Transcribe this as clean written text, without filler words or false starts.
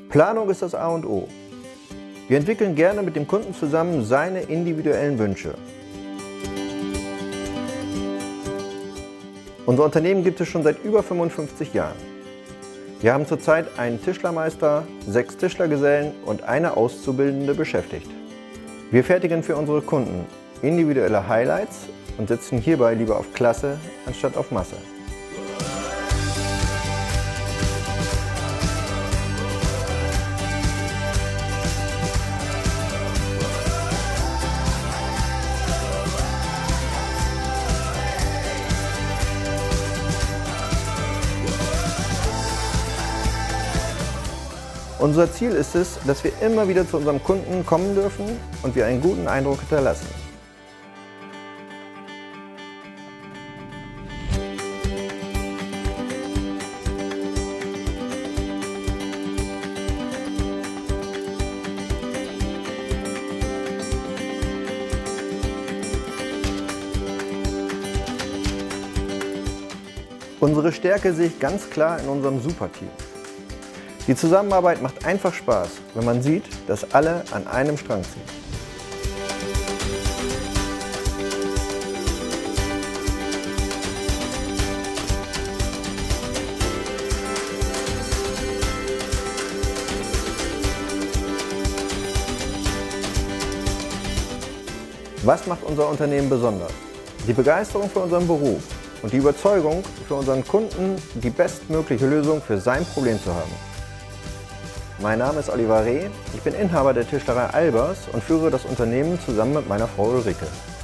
Planung ist das A und O. Wir entwickeln gerne mit dem Kunden zusammen seine individuellen Wünsche. Unser Unternehmen gibt es schon seit über 55 Jahren. Wir haben zurzeit einen Tischlermeister, 6 Tischlergesellen und eine Auszubildende beschäftigt. Wir fertigen für unsere Kunden individuelle Highlights und setzen hierbei lieber auf Klasse anstatt auf Masse. Unser Ziel ist es, dass wir immer wieder zu unserem Kunden kommen dürfen und wir einen guten Eindruck hinterlassen. Unsere Stärke sehe ich ganz klar in unserem Superteam. Die Zusammenarbeit macht einfach Spaß, wenn man sieht, dass alle an einem Strang ziehen. Was macht unser Unternehmen besonders? Die Begeisterung für unseren Beruf und die Überzeugung, für unseren Kunden die bestmögliche Lösung für sein Problem zu haben. Mein Name ist Oliver Reh, ich bin Inhaber der Tischlerei Albers und führe das Unternehmen zusammen mit meiner Frau Ulrike.